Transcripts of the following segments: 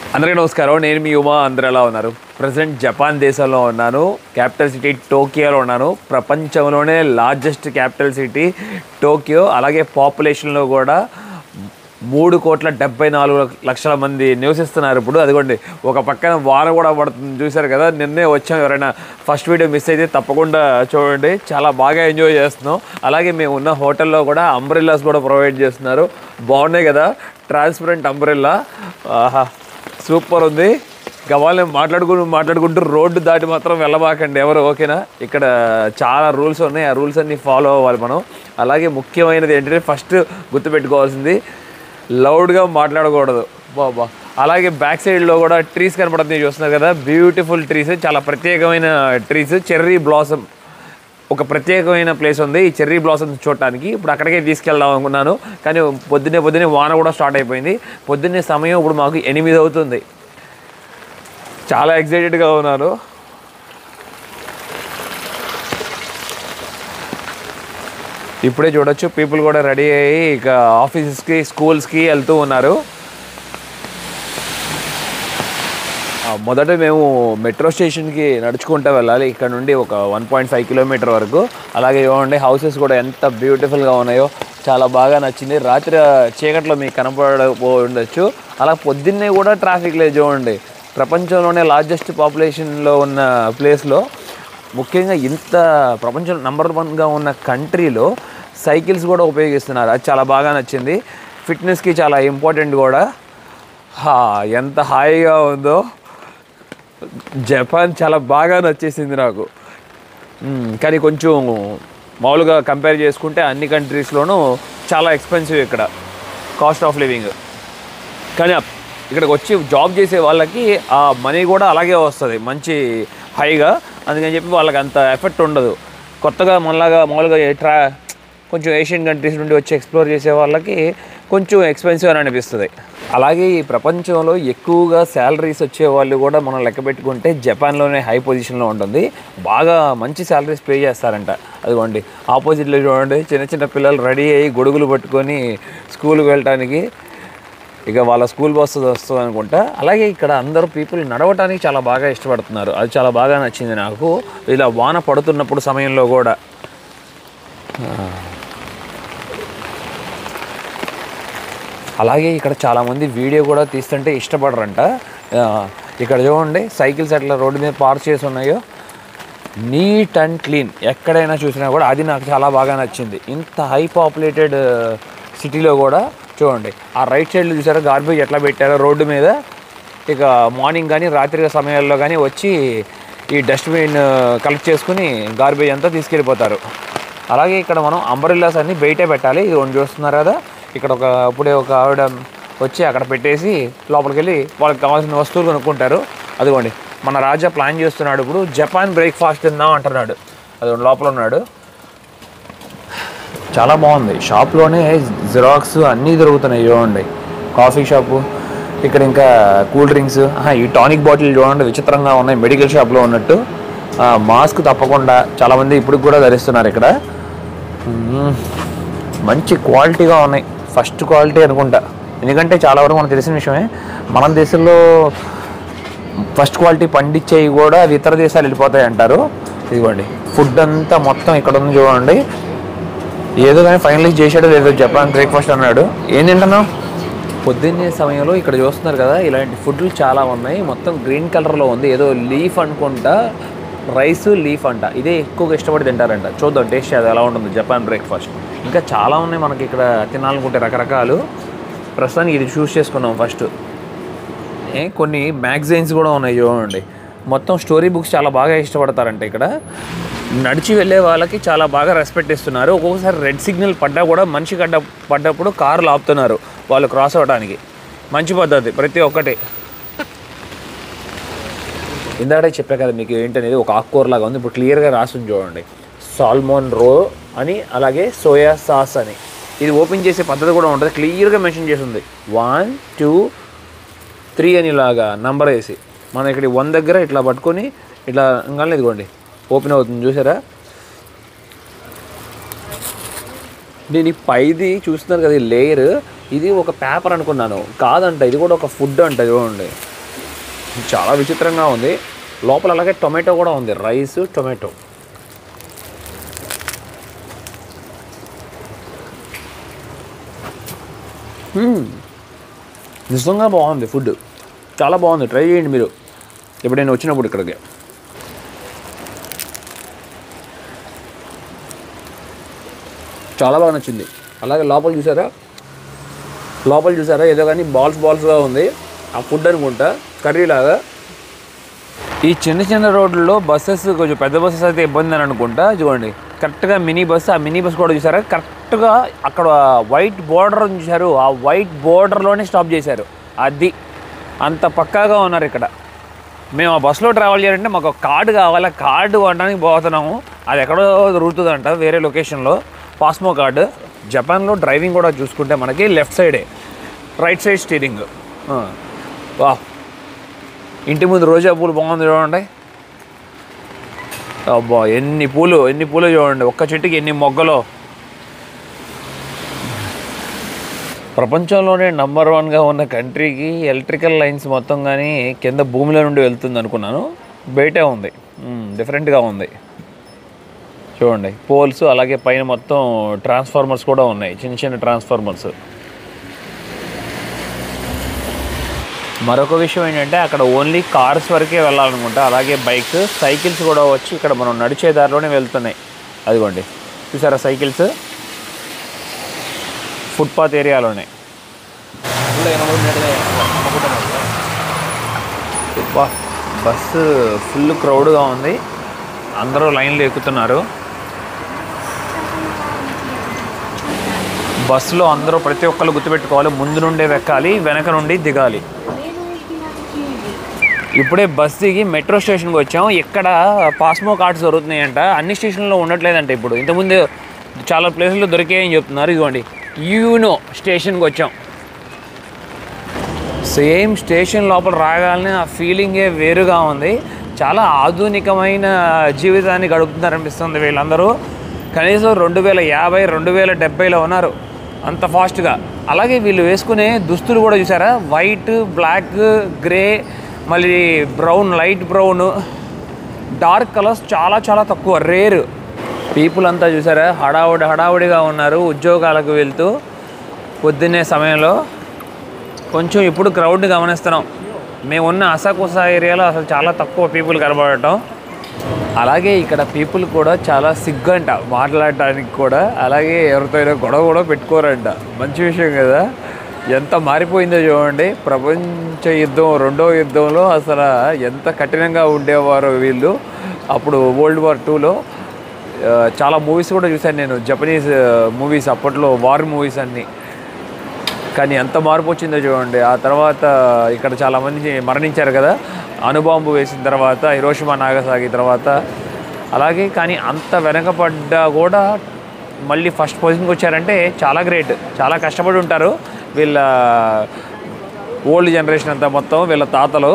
అందరికీ నమస్కారం. నేను మీ ఉమా. అందరూ ఎలా ఉన్నారు? ప్రజెంట్ జపాన్ దేశంలో ఉన్నాను. క్యాపిటల్ సిటీ టోక్యోలో ఉన్నాను. ప్రపంచంలోనే లార్జెస్ట్ క్యాపిటల్ సిటీ టోక్యో. అలాగే పాపులేషన్లో కూడా 3,74,00,000 మంది నివసిస్తున్నారు ఇప్పుడు. అదిగోండి, ఒక పక్కన వాన కూడా పడుతుంది, చూశారు కదా. నిన్నే వచ్చాం. ఎవరైనా ఫస్ట్ వీడియో మిస్ అయితే తప్పకుండా చూడండి. చాలా బాగా ఎంజాయ్ చేస్తున్నాం. అలాగే మేము ఉన్న హోటల్లో కూడా అంబ్రెల్లాస్ కూడా ప్రొవైడ్ చేస్తున్నారు. బాగున్నాయి కదా, ట్రాన్స్పరెంట్ అంబ్రెల్లా. ఆహా, సూపర్ ఉంది. గవాలని మాట్లాడుకుంటూ రోడ్డు దాటి మాత్రం వెళ్ళబాకండి ఎవరు, ఓకేనా? ఇక్కడ చాలా రూల్స్ ఉన్నాయి. ఆ రూల్స్ అన్నీ ఫాలో అవ్వాలి మనం. అలాగే ముఖ్యమైనది ఏంటంటే, ఫస్ట్ గుర్తుపెట్టుకోవాల్సింది లౌడ్గా మాట్లాడకూడదు బాబా. అలాగే బ్యాక్ సైడ్లో కూడా ట్రీస్ కనపడుతుంది, చూస్తున్నారు కదా. బ్యూటిఫుల్ ట్రీస్, చాలా ప్రత్యేకమైన ట్రీస్. చెర్రీ బ్లాసమ్ ఒక ప్రత్యేకమైన ప్లేస్ ఉంది ఈ చెర్రీ బ్లాసమ్స్ చూడటానికి. ఇప్పుడు అక్కడికే తీసుకెళ్దాం అనుకున్నాను, కానీ పొద్దున్నే వాన కూడా స్టార్ట్ అయిపోయింది. పొద్దున్నే సమయం ఇప్పుడు మాకు 8 అవుతుంది. చాలా ఎక్సైటెడ్గా ఉన్నాను. ఇప్పుడే చూడొచ్చు, పీపుల్ కూడా రెడీ అయ్యి ఇక ఆఫీసెస్కి స్కూల్స్కి వెళ్తూ ఉన్నారు. మొదట మేము మెట్రో స్టేషన్కి నడుచుకుంటూ వెళ్ళాలి. ఇక్కడ నుండి ఒక 1.5 కిలోమీటర్ వరకు. అలాగే చూడండి, హౌసెస్ కూడా ఎంత బ్యూటిఫుల్గా ఉన్నాయో, చాలా బాగా నచ్చింది. రాత్రి చీకట్లో మీకు కనపడకపోవచ్చు. అలా పొద్దున్నే కూడా ట్రాఫిక్ లేదు చూడండి. ప్రపంచంలోనే లార్జెస్ట్ పాపులేషన్లో ఉన్న ప్లేస్లో, ముఖ్యంగా ఇంత ప్రపంచం నెంబర్ 1గా ఉన్న కంట్రీలో సైకిల్స్ కూడా ఉపయోగిస్తున్నారు. అది చాలా బాగా నచ్చింది. ఫిట్నెస్కి చాలా ఇంపార్టెంట్ కూడా. ఎంత హాయిగా ఉందో. జపాన్ చాలా బాగా నచ్చేసింది నాకు. కానీ కొంచెం మామూలుగా కంపేర్ చేసుకుంటే అన్ని కంట్రీస్లోనూ చాలా ఎక్స్పెన్సివ్ ఇక్కడ కాస్ట్ ఆఫ్ లివింగ్. కానీ ఇక్కడికి వచ్చి జాబ్ చేసే వాళ్ళకి ఆ మనీ కూడా అలాగే వస్తుంది, మంచి హైగా. అందుకని చెప్పి వాళ్ళకి అంత ఎఫెక్ట్ ఉండదు. కొత్తగా మామూలుగా కొంచెం ఏషియన్ కంట్రీస్ నుండి వచ్చి ఎక్స్ప్లోర్ చేసే వాళ్ళకి కొంచెం ఎక్స్పెన్సివ్ అని అనిపిస్తుంది. అలాగే ఈ ప్రపంచంలో ఎక్కువగా శాలరీస్ వచ్చే వాళ్ళు కూడా మనం లెక్క పెట్టుకుంటే జపాన్లోనే హై పొజిషన్లో ఉంటుంది. బాగా మంచి శాలరీస్ పే చేస్తారంట. అదిగోండి, ఆపోజిట్లో చూడండి, చిన్న పిల్లలు రెడీ అయ్యి గొడుగులు పట్టుకొని స్కూల్కి వెళ్ళటానికి. ఇక వాళ్ళ స్కూల్ బస్సు వస్తుంది అనుకుంటా. అలాగే ఇక్కడ అందరూ పీపుల్ నడవటానికి చాలా బాగా ఇష్టపడుతున్నారు. అది చాలా బాగా నచ్చింది నాకు. ఇలా వాన పడుతున్నప్పుడు సమయంలో కూడా. అలాగే ఇక్కడ చాలామంది వీడియో కూడా తీస్తుంటే ఇష్టపడరంట. ఇక్కడ చూడండి, సైకిల్స్ అట్లా రోడ్డు మీద పార్క్ చేసి ఉన్నాయో, నీట్ అండ్ క్లీన్. ఎక్కడైనా చూసినా కూడా అది నాకు చాలా బాగా నచ్చింది. ఇంత హై పాపులేటెడ్ సిటీలో కూడా చూడండి, ఆ రైట్ సైడ్లో చూసారా గార్బేజ్ ఎట్లా పెట్టారో రోడ్డు మీద. ఇక మార్నింగ్ కానీ రాత్రి సమయాల్లో కానీ వచ్చి ఈ డస్ట్బిన్ కలెక్ట్ చేసుకుని గార్బేజ్ అంతా తీసుకెళ్ళిపోతారు. అలాగే ఇక్కడ మనం అంబ్రెల్లాస్ అన్నీ బయటే పెట్టాలి. ఇది ఒకటి చూస్తున్నారు కదా. ఇక్కడ అప్పుడే ఒక ఆవిడ వచ్చి అక్కడ పెట్టేసి లోపలికి వెళ్ళి వాళ్ళకి కావాల్సిన వస్తువులు కొనుక్కుంటారు. అదిగోండి, మన రాజా ప్లాన్ చేస్తున్నాడు ఇప్పుడు. జపాన్ బ్రేక్ఫాస్ట్ తిందాం అంటున్నాడు. అది లోపల ఉన్నాడు. చాలా బాగుంది. షాప్లోనే జిరాక్స్ అన్నీ దొరుకుతున్నాయి చూడండి. కాఫీ షాపు, ఇక్కడ ఇంకా కూల్ డ్రింక్స్. ఈ టానిక్ బాటిల్ చూడండి, విచిత్రంగా ఉన్నాయి, మెడికల్ షాప్లో ఉన్నట్టు. మాస్క్ తప్పకుండా చాలామంది ఇప్పుడు కూడా ధరిస్తున్నారు ఇక్కడ. మంచి క్వాలిటీగా ఉన్నాయి, ఫస్ట్ క్వాలిటీ అనుకుంటా. ఎందుకంటే చాలా వరకు మనకు తెలిసిన విషయమే, మన దేశంలో ఫస్ట్ క్వాలిటీ పండించేవి కూడా అవి ఇతర దేశాలు వెళ్ళిపోతాయి అంటారు. ఇదిగోండి, ఫుడ్ అంతా మొత్తం ఇక్కడ ఉంది చూడండి. ఏదో కానీ ఫైనలైజ్ చేసాడో లేదో జపాన్ బ్రేక్ఫాస్ట్ అన్నాడు. ఏం తింటున్నావు? పొద్దున్నే సమయంలో ఇక్కడ చూస్తున్నారు కదా, ఇలాంటి ఫుడ్లు చాలా ఉన్నాయి. మొత్తం గ్రీన్ కలర్లో ఉంది, ఏదో లీఫ్ అనుకుంటా, రైస్ లీఫ్ అంట. ఇదే ఎక్కువగా ఇష్టపడి తింటారంట. చూద్దాం టేస్ట్ అది ఎలా ఉంటుంది జపాన్ బ్రేక్ఫాస్ట్. ఇంకా చాలా ఉన్నాయి మనకి ఇక్కడ తినాలనుకుంటే రకరకాలు. ప్రస్తుతానికి ఇది చూస్ చేసుకున్నాం ఫస్ట్. కొన్ని మ్యాగజైన్స్ కూడా ఉన్నాయి చూడండి. మొత్తం స్టోరీ బుక్స్ చాలా బాగా ఇష్టపడతారంట ఇక్కడ. నడిచి వెళ్ళే వాళ్ళకి చాలా బాగా రెస్పెక్ట్ ఇస్తున్నారు. ఒక్కొక్కసారి రెడ్ సిగ్నల్ పడ్డా కూడా మనిషి పడ్డప్పుడు కార్లు ఆపుతున్నారు వాళ్ళు క్రాస్ అవ్వడానికి. మంచి పద్ధతి ప్రతి ఒక్కటి. ఇందాకే చెప్పా కదా మీకు ఏంటనేది, ఒక ఆకుకూరలాగా ఉంది. ఇప్పుడు క్లియర్గా రాస్తుంది చూడండి, సాల్మోన్ రో అని, అలాగే సోయా సాస్ అని. ఇది ఓపెన్ చేసే పద్ధతి కూడా ఉంటుంది, క్లియర్గా మెన్షన్ చేసి ఉంది. 1 2 3 అని ఇలాగా నంబర్ వేసి, మనం ఇక్కడ 1 దగ్గర ఇట్లా పట్టుకొని ఇట్లా ఇంకా ఇదిగోండి ఓపెన్ అవుతుంది చూసారా. దీని పైది చూస్తున్నారు కదా, ఈ లేయర్, ఇది ఒక పేపర్ అనుకున్నాను, కాదంట, ఇది కూడా ఒక ఫుడ్ అంట చూడండి. చాలా విచిత్రంగా ఉంది. లోపల అలాగే టొమాటో కూడా ఉంది, రైస్ టొమాటో. నిజంగా బాగుంది ఫుడ్, చాలా బాగుంది. ట్రై చేయండి మీరు ఎప్పుడైనా వచ్చినప్పుడు ఇక్కడికి. చాలా బాగా నచ్చింది. అలాగే లోపల చూసారా ఏదో కానీ బాల్స్గా ఉంది, ఆ ఫుడ్ అనుకుంటా, కర్రీలాగా. ఈ చిన్న చిన్న రోడ్లలో బస్సెస్ కొంచెం పెద్ద బస్సెస్ అయితే ఇబ్బంది అని అనుకుంటా. చూడండి కరెక్ట్గా మినీ బస్, ఆ మినీ బస్ కూడా చూసారా కరెక్ట్గా అక్కడ వైట్ బోర్డర్ చూసారు, ఆ వైట్ బోర్డర్లోనే స్టాప్ చేశారు. అది అంత పక్కాగా ఉన్నారు ఇక్కడ. మేము ఆ బస్సులో ట్రావెల్ చేయాలంటే మాకు ఒక కార్డు కావాలి, కార్డు కొనడానికి పోతున్నాము. అది ఎక్కడో దొరుకుతుందంట వేరే లొకేషన్లో, పాస్మో కార్డు. జపాన్లో డ్రైవింగ్ కూడా చూసుకుంటే మనకి లెఫ్ట్ సైడే, రైట్ సైడ్ స్టీరింగ్. వా, ఇంటి ముందు రోజా పూలు బాగుంది చూడండి. అబ్బా ఎన్ని పూలు చూడండి, ఒక్క చెట్టుకి ఎన్ని మొగ్గలో. ప్రపంచంలోనే నంబర్ 1గా ఉన్న కంట్రీకి ఎలక్ట్రికల్ లైన్స్ మొత్తం కానీ కింద భూమిలో నుండి వెళ్తుంది అనుకున్నాను, బయటే ఉంది. డిఫరెంట్గా ఉంది చూడండి. పోల్స్ అలాగే పైన మొత్తం ట్రాన్స్ఫార్మర్స్ కూడా ఉన్నాయి, చిన్న చిన్న ట్రాన్స్ఫార్మర్స్. మరొక విషయం ఏంటంటే అక్కడ ఓన్లీ కార్స్ వరకే వెళ్ళాలనుకుంటా. అలాగే బైక్, సైకిల్స్ కూడా వచ్చి ఇక్కడ మనం నడిచే దారిలోనే వెళ్తున్నాయి. అదిగోండి చూసారా సైకిల్స్, ఫుట్పాత్ ఏరియాలోనే. బస్సు ఫుల్ క్రౌడ్గా ఉంది, అందరూ లైన్లో ఎక్కుతున్నారు. బస్సులో అందరూ ప్రతి ఒక్కరు గుర్తుపెట్టుకోవాలి, ముందు నుండే ఎక్కాలి, వెనక నుండి దిగాలి. ఇప్పుడే బస్ దిగి మెట్రో స్టేషన్కి వచ్చాం. ఇక్కడ పాస్మో కార్డ్స్ దొరుకుతున్నాయంట, అన్ని స్టేషన్లో ఉండట్లేదంట ఇప్పుడు. ఇంతకుముందు చాలా ప్లేసుల్లో దొరికాయని చెప్తున్నారు. ఇదిగోండి యూనో స్టేషన్కి వచ్చాం. సేమ్ స్టేషన్ లోపల రాగానే ఆ ఫీలింగే వేరుగా ఉంది. చాలా ఆధునికమైన జీవితాన్ని గడుపుతున్నారనిపిస్తుంది వీళ్ళందరూ. కనీసం 2050, 2070లో ఉన్నారు, అంత ఫాస్ట్గా. అలాగే వీళ్ళు వేసుకునే దుస్తులు కూడా చూసారా, వైట్, బ్లాక్, గ్రే, మళ్ళీ brown, light brown, dark colours చాలా తక్కువ, రేర్. పీపుల్ అంతా చూసారా హడావుడిగా ఉన్నారు ఉద్యోగాలకు వెళ్తూ. పొద్దున్నే సమయంలో కొంచెం ఇప్పుడు క్రౌడ్ గమనిస్తున్నాం. మేమున్న అసాకుసా ఏరియాలో అసలు చాలా తక్కువ పీపుల్ కనబడటం. అలాగే ఇక్కడ పీపుల్ కూడా చాలా సిగ్గంట మాట్లాడటానికి కూడా. అలాగే ఎవరితో గొడవ కూడా పెట్టుకోరంట, మంచి విషయం కదా. ఎంత మారిపోయిందో చూడండి. ప్రపంచ యుద్ధం, రెండవ యుద్ధంలో అసలు ఎంత కఠినంగా ఉండేవారో వీళ్ళు. అప్పుడు World War IIలో చాలా మూవీస్ కూడా చూశాను నేను, జపనీస్ మూవీస్, అప్పట్లో వార్ మూవీస్ అన్నీ. కానీ ఎంత మార్పు వచ్చిందో చూడండి. ఆ తర్వాత ఇక్కడ చాలామంది మరణించారు కదా అణుబాంబు వేసిన తర్వాత, హిరోషిమా నాగసాకి తర్వాత. అలాగే కానీ అంత వెనకపడ్డా కూడా మళ్ళీ ఫస్ట్ పొజిషన్కి వచ్చారంటే చాలా గ్రేట్. చాలా కష్టపడి ఉంటారు వీళ్ళ ఓల్డ్ జనరేషన్ అంతా, మొత్తం వీళ్ళ తాతలు.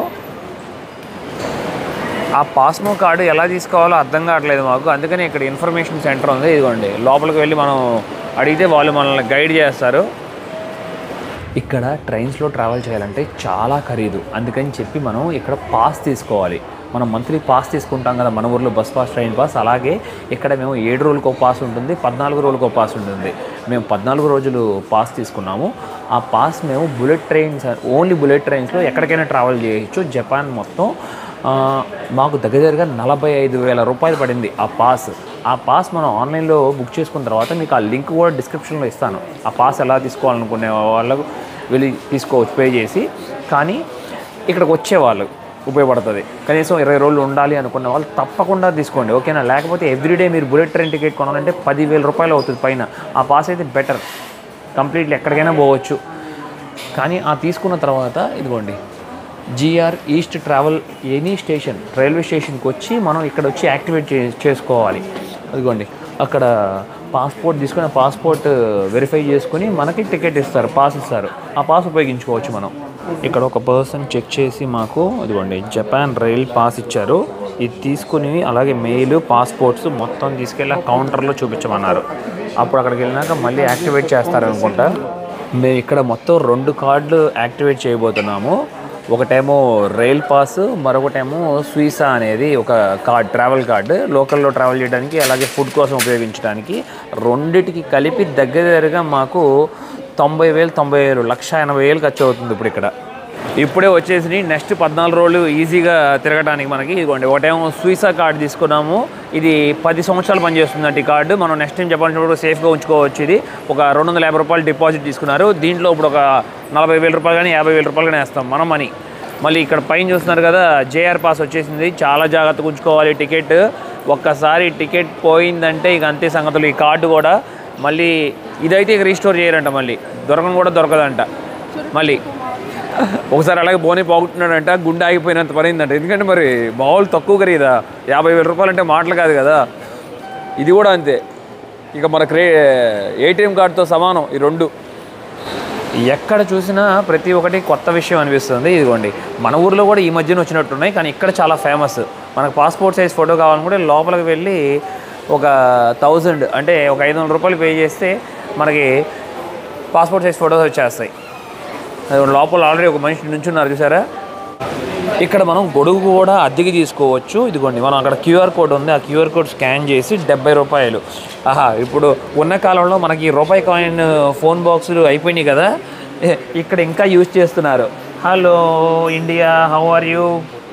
ఆ పాస్మో కార్డు ఎలా తీసుకోవాలో అర్థం కావట్లేదు మాకు, అందుకని ఇక్కడ ఇన్ఫర్మేషన్ సెంటర్ ఉంది. ఇదిగోండి లోపలికి వెళ్ళి మనం అడిగితే వాళ్ళు మనల్ని గైడ్ చేస్తారు. ఇక్కడ ట్రైన్స్లో ట్రావెల్ చేయాలంటే చాలా ఖరీదు, అందుకని చెప్పి మనం ఇక్కడ పాస్ తీసుకోవాలి. మనం మంత్లీ పాస్ తీసుకుంటాం కదా మన ఊర్లో, బస్ పాస్, ట్రైన్ పాస్. అలాగే ఇక్కడ మేము 7 రోజులకు పాస్ ఉంటుంది, 14 రోజులకు పాస్ ఉంటుంది. మేము 14 రోజులు పాస్ తీసుకున్నాము. ఆ పాస్ మేము బుల్లెట్ ట్రైన్స్, ఓన్లీ బుల్లెట్ ట్రైన్స్లో ఎక్కడికైనా ట్రావెల్ చేయొచ్చు జపాన్ మొత్తం. మాకు దగ్గరగా 45,000 రూపాయలు పడింది ఆ పాస్. ఆ పాస్ మనం ఆన్లైన్లో బుక్ చేసుకున్న తర్వాత మీకు ఆ లింక్ కూడా డిస్క్రిప్షన్లో ఇస్తాను. ఆ పాస్ ఎలా తీసుకోవాలనుకునే వాళ్ళకు వెళ్ళి తీసుకోవచ్చు పే చేసి. కానీ ఇక్కడికి వచ్చేవాళ్ళు ఉపయోగపడుతుంది. కనీసం 20 రోజులు ఉండాలి అనుకున్న వాళ్ళు తప్పకుండా తీసుకోండి, ఓకేనా. లేకపోతే ఎవ్రీడే మీరు బుల్లెట్ ట్రైన్ టికెట్ కొనాలంటే 10,000 రూపాయలు అవుతుంది పైన. ఆ పాస్ అయితే బెటర్, కంప్లీట్లీ ఎక్కడికైనా పోవచ్చు. కానీ ఆ తీసుకున్న తర్వాత ఇదిగోండి GR east travel any station, railway స్టేషన్కి వచ్చి మనం ఇక్కడ వచ్చి యాక్టివేట్ చేసుకోవాలి. అదిగోండి అక్కడ పాస్పోర్ట్ తీసుకొని పాస్పోర్ట్ వెరిఫై చేసుకుని మనకి టికెట్ ఇస్తారు, పాస్ ఇస్తారు. ఆ పాస్ ఉపయోగించుకోవచ్చు మనం. ఇక్కడ ఒక పర్సన్ చెక్ చేసి మాకు అదిగోండి జపాన్ రైల్ పాస్ ఇచ్చారు. ఇది తీసుకుని అలాగే మెయిల్, పాస్పోర్ట్స్ మొత్తం తీసుకెళ్ళి కౌంటర్లో చూపించమన్నారు. అప్పుడు అక్కడికి వెళ్ళినాక మళ్ళీ యాక్టివేట్ చేస్తారనుకుంటా. మేము ఇక్కడ మొత్తం 2 కార్డులు యాక్టివేట్ చేయబోతున్నాము. ఒకటేమో రైల్ పాస్, మరొకటేమో స్వీసా అనేది ఒక కార్డ్, ట్రావెల్ కార్డు, లోకల్లో ట్రావెల్ చేయడానికి అలాగే ఫుడ్ కోసం ఉపయోగించడానికి. రెండిటికి కలిపి దగ్గరగా మాకు 90,000 1,80,000 ఖర్చు అవుతుంది ఇప్పుడు ఇక్కడ. ఇప్పుడే వచ్చేసి నెక్స్ట్ 14 రోజులు ఈజీగా తిరగడానికి మనకి ఇదిగోండి. ఒకటేమో స్వీసా కార్డు తీసుకున్నాము. ఇది 10 సంవత్సరాలు పనిచేస్తుందంటే ఈ కార్డు. మనం నెక్స్ట్ టైం చెప్పాల్సినప్పుడు సేఫ్గా ఉంచుకోవచ్చు. ఇది ఒక 250 రూపాయలు డిపాజిట్ తీసుకున్నారు. దీంట్లో ఇప్పుడు ఒక 40,000 రూపాయలు కానీ 50,000 రూపాయలు కానీ వేస్తాం మనం మనీ. మళ్ళీ ఇక్కడ పైన చూస్తున్నారు కదా, జేఆర్ పాస్ వచ్చేసింది. చాలా జాగ్రత్తగా ఉంచుకోవాలి టికెట్. ఒక్కసారి టికెట్ పోయిందంటే ఇక అంతే సంగతులు. ఈ కార్డు కూడా మళ్ళీ ఇదైతే ఇక రీస్టోర్ చేయరంట, మళ్ళీ దొరకను కూడా దొరకదంట. మళ్ళీ ఒకసారి అలాగే బోనీ పోగొట్టున్నాడంట, గుండె ఆగిపోయినంత పడిందంట. ఎందుకంటే మరి మామూలు తక్కువ ఖరీదా, 50,000 రూపాయలు అంటే మాటలు కాదు కదా. ఇది కూడా అంతే, ఇక మన ఏటీఎం కార్డుతో సమానం ఈ రెండు. ఎక్కడ చూసినా ప్రతి ఒక్కటి కొత్త విషయం అనిపిస్తుంది. ఇదిగోండి మన ఊర్లో కూడా ఈ మధ్యన వచ్చినట్టున్నాయి, కానీ ఇక్కడ చాలా ఫేమస్. మనకు పాస్పోర్ట్ సైజ్ ఫోటో కావాలనుకుంటే లోపలికి వెళ్ళి ఒక 1000 అంటే ఒక 500 రూపాయలు పే చేస్తే మనకి పాస్పోర్ట్ సైజ్ ఫోటోస్ వచ్చేస్తాయి. లోపల ఆల్రెడీ ఒక మనిషి నుంచున్నారు చూసారా. ఇక్కడ మనం గొడుగు కూడా అద్దెకి తీసుకోవచ్చు. ఇదిగోండి మనం అక్కడ క్యూఆర్ కోడ్ ఉంది, ఆ క్యూఆర్ కోడ్ స్కాన్ చేసి 70 రూపాయలు. ఇప్పుడు ఉన్న కాలంలో మనకి రూపాయి కాయిన్ ఫోన్ బాక్సులు అయిపోయినాయి కదా, ఇక్కడ ఇంకా యూజ్ చేస్తున్నారు. Hello India, how are you.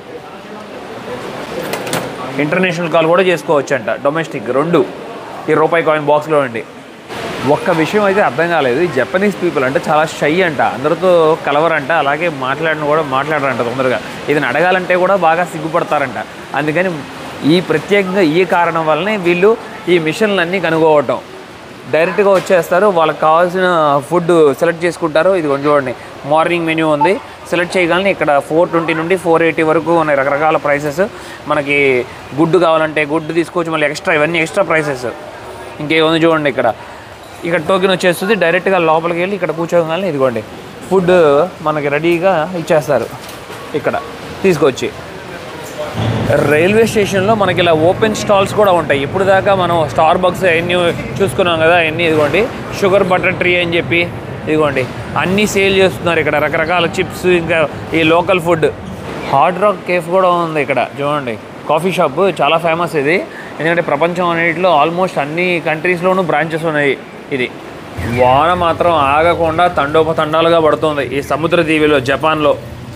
International call కూడా చేసుకోవచ్చు అంట, డొమెస్టిక్ రెండు ఈ రూపాయి కాయిన్ బాక్స్లో అండి. ఒక్క విషయం అయితే అర్థం కాలేదు, ఈ జపనీస్ పీపుల్ అంటే చాలా షై అంట, అందరితో కలవరంట, అలాగే మాట్లాడరంట తొందరగా. ఇది అడగాలంటే కూడా బాగా సిగ్గుపడతారంట. అందుకని ప్రత్యేకంగా ఈ కారణం వల్లనే వీళ్ళు ఈ మిషన్లన్నీ కనుక్కోవటం. డైరెక్ట్గా వచ్చేస్తారు, వాళ్ళకి కావాల్సిన ఫుడ్ సెలెక్ట్ చేసుకుంటారు. ఇది చూడండి, మార్నింగ్ మెన్యూ ఉంది. సెలెక్ట్ చేయగానే ఇక్కడ 420 నుండి 480 వరకు ఉన్నాయి రకరకాల ప్రైసెస్. మనకి గుడ్డు కావాలంటే గుడ్డు తీసుకోవచ్చు, మళ్ళీ ఎక్స్ట్రా, ఇవన్నీ ఎక్స్ట్రా ప్రైసెస్. ఇంకేముంది చూడండి, ఇక్కడ టోకెన్ వచ్చేస్తుంది. డైరెక్ట్గా లోపలికి వెళ్ళి ఇక్కడ కూర్చోగానే ఇదిగోండి ఫుడ్ మనకి రెడీగా ఇచ్చేస్తారు ఇక్కడ తీసుకొచ్చి. రైల్వే స్టేషన్లో మనకి ఇలా ఓపెన్ స్టాల్స్ కూడా ఉంటాయి. ఇప్పుడు దాకా మనం స్టార్ బక్స్ అవన్నీ చూసుకున్నాం కదా, అవన్నీ ఇదిగోండి షుగర్ బటర్ ట్రీ అని చెప్పి ఇదిగోండి అన్నీ సేల్ చేస్తున్నారు ఇక్కడ, రకరకాల చిప్స్, ఇంకా ఈ local food. Hard Rock Cafe కూడా ఉంది ఇక్కడ చూడండి, కాఫీ షాప్ చాలా ఫేమస్ ఇది. ఎందుకంటే ప్రపంచం అన్నింటిలో ఆల్మోస్ట్ అన్ని కంట్రీస్లోనూ బ్రాంచెస్ ఉన్నాయి. ఇది వాన మాత్రం ఆగకుండా తండోపతండాలుగా పడుతుంది ఈ సముద్ర దీవిలో, జపాన్లో.